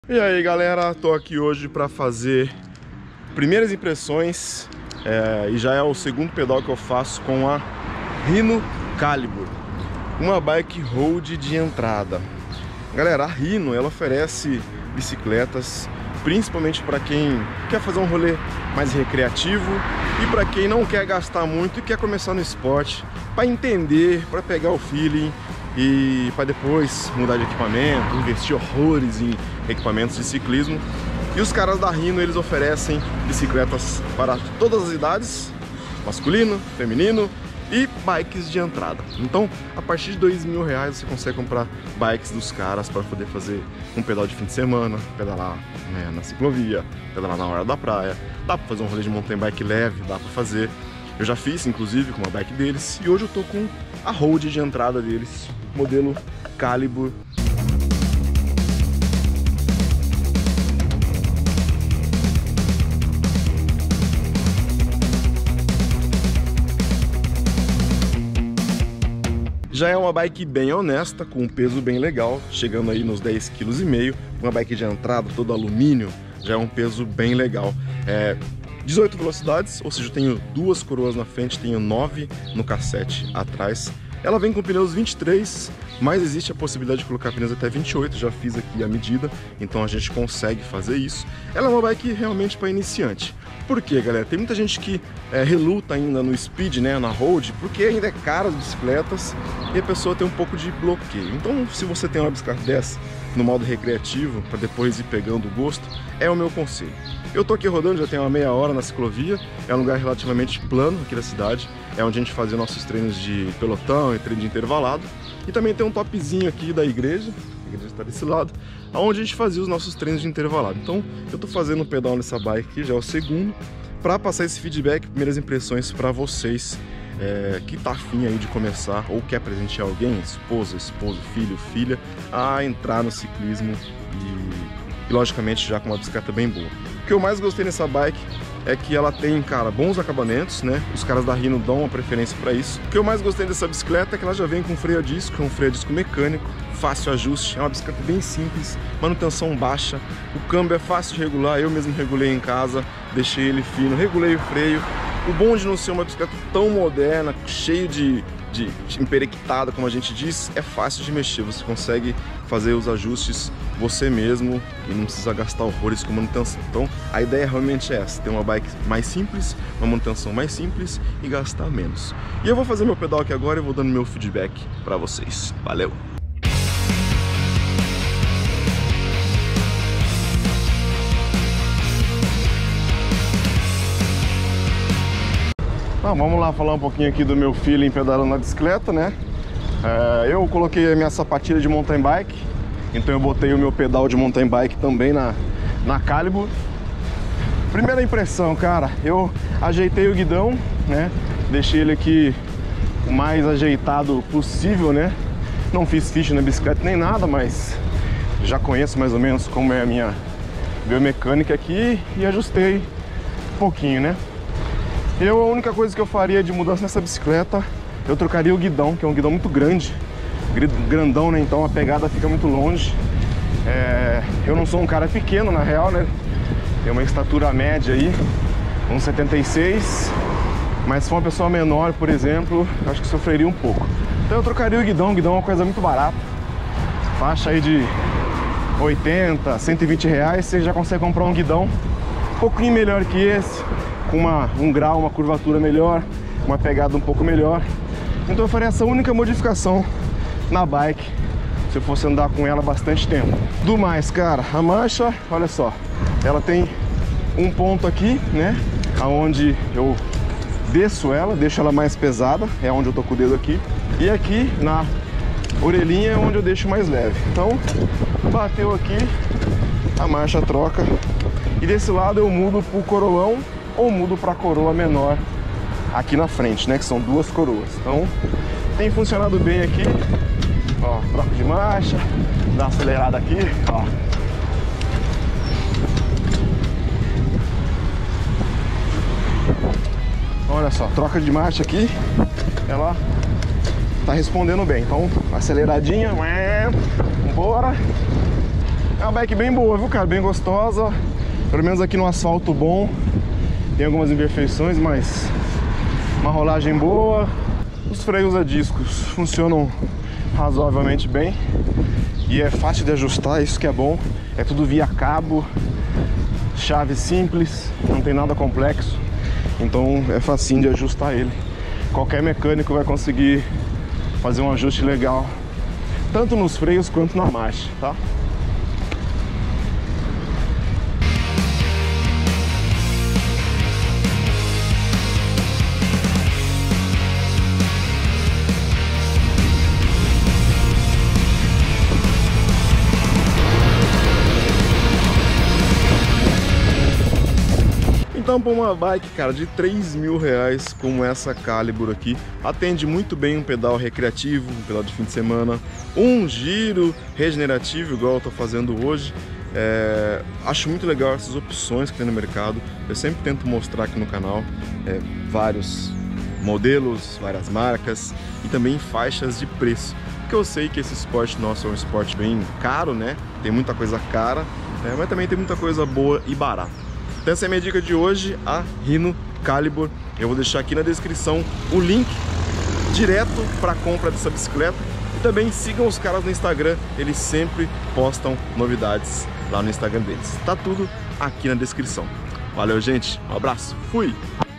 E aí galera, tô aqui hoje para fazer primeiras impressões e já é o segundo pedal que eu faço com a Rhino Calibur, uma bike road de entrada. Galera, a Rhino ela oferece bicicletas principalmente para quem quer fazer um rolê mais recreativo e para quem não quer gastar muito e quer começar no esporte, para entender, para pegar o feeling e para depois mudar de equipamento, investir horrores em equipamentos de ciclismo. E os caras da Rhino, eles oferecem bicicletas para todas as idades, masculino, feminino e bikes de entrada. Então, a partir de R$2.000 você consegue comprar bikes dos caras para poder fazer um pedal de fim de semana, pedalar na ciclovia, pedalar na hora da praia. Dá para fazer um rolê de mountain bike leve, dá para fazer. Eu já fiz, inclusive, com uma bike deles. E hoje eu tô com a road de entrada deles, modelo Calibur. Já é uma bike bem honesta, com um peso bem legal, chegando aí nos 10,5 kg. Uma bike de entrada, todo alumínio, já é um peso bem legal. 18 velocidades, ou seja, eu tenho duas coroas na frente, tenho 9 no cassete atrás. Ela vem com pneus 23, mas existe a possibilidade de colocar pneus até 28, já fiz aqui a medida, então a gente consegue fazer isso. Ela é uma bike realmente para iniciante. Por quê, galera? Tem muita gente que reluta ainda no speed, né, na road, porque ainda é caro as bicicletas e a pessoa tem um pouco de bloqueio. Então, se você tem uma bicicleta dessa no modo recreativo, para depois ir pegando o gosto, é o meu conselho. Eu tô aqui rodando, já tem uma meia hora na ciclovia, é um lugar relativamente plano aqui da cidade, é onde a gente fazia nossos treinos de pelotão e treino de intervalado. E também tem um topzinho aqui da igreja, a igreja está desse lado, onde a gente fazia os nossos treinos de intervalado. Então eu tô fazendo um pedal nessa bike aqui, já é o segundo, para passar esse feedback, primeiras impressões para vocês que tá afim aí de começar ou quer presentear alguém, esposa, esposo, filho, filha, a entrar no ciclismo e logicamente já com uma bicicleta bem boa. O que eu mais gostei nessa bike é que ela tem, cara, bons acabamentos, né? Os caras da Rhino dão uma preferência para isso. O que eu mais gostei dessa bicicleta é que ela já vem com freio a disco, é um freio a disco mecânico, fácil ajuste, é uma bicicleta bem simples, manutenção baixa, o câmbio é fácil de regular, eu mesmo regulei em casa, deixei ele fino, regulei o freio. O bom de não ser uma bicicleta tão moderna, cheio de emperequitada, como a gente diz, é fácil de mexer, você consegue fazer os ajustes você mesmo e não precisa gastar horrores com manutenção. Então a ideia realmente é essa, ter uma bike mais simples, uma manutenção mais simples e gastar menos. E eu vou fazer meu pedal aqui agora e vou dando meu feedback para vocês. Valeu! Vamos lá falar um pouquinho aqui do meu feeling pedalando na bicicleta, né? Eu coloquei a minha sapatilha de mountain bike, então eu botei o meu pedal de mountain bike também na Calibur. Primeira impressão, cara, eu ajeitei o guidão, né? Deixei ele aqui o mais ajeitado possível, né? Não fiz ficha na bicicleta nem nada, mas já conheço mais ou menos como é a minha biomecânica aqui e ajustei um pouquinho, né? A única coisa que eu faria de mudança nessa bicicleta, eu trocaria o guidão, que é um guidão muito grande, grandão, né? Então a pegada fica muito longe. Eu não sou um cara pequeno, na real, né? Tenho uma estatura média aí, 1,76, mas se for uma pessoa menor, por exemplo, acho que sofreria um pouco. Então eu trocaria o guidão é uma coisa muito barata, faixa aí de 80, 120 reais, você já consegue comprar um guidão um pouquinho melhor que esse, com um grau, uma curvatura melhor, uma pegada um pouco melhor. Então eu faria essa única modificação na bike, se eu fosse andar com ela bastante tempo. Do mais, cara, a marcha, olha só, ela tem um ponto aqui, né, aonde eu desço ela, deixo ela mais pesada, é onde eu tô com o dedo aqui, e aqui na orelhinha é onde eu deixo mais leve. Então, bateu aqui, a marcha troca, e desse lado eu mudo pro coroão ou mudo para coroa menor aqui na frente, né, que são duas coroas. Então tem funcionado bem aqui, ó, troca de marcha, dá uma acelerada aqui, ó. Olha só, troca de marcha aqui, ela tá respondendo bem. Então aceleradinha, bora. É uma bike bem boa, viu, cara? Bem gostosa. Pelo menos aqui no asfalto bom. Tem algumas imperfeições, mas uma rolagem boa. Os freios a discos funcionam razoavelmente bem. E é fácil de ajustar, isso que é bom. É tudo via cabo, chave simples, não tem nada complexo. Então é facinho de ajustar ele. Qualquer mecânico vai conseguir fazer um ajuste legal, tanto nos freios quanto na marcha, tá? Então, para uma bike, cara, de 3 mil reais como essa Calibur aqui, atende muito bem um pedal recreativo, um pedal de fim de semana, um giro regenerativo, igual eu tô fazendo hoje. Acho muito legal essas opções que tem no mercado. Eu sempre tento mostrar aqui no canal vários modelos, várias marcas e também faixas de preço. Porque eu sei que esse esporte nosso é um esporte bem caro, né? Tem muita coisa cara, mas também tem muita coisa boa e barata. Então essa é a minha dica de hoje, a Rhino Calibur. Eu vou deixar aqui na descrição o link direto para a compra dessa bicicleta. E também sigam os caras no Instagram, eles sempre postam novidades lá no Instagram deles. Tá tudo aqui na descrição. Valeu, gente, um abraço, fui!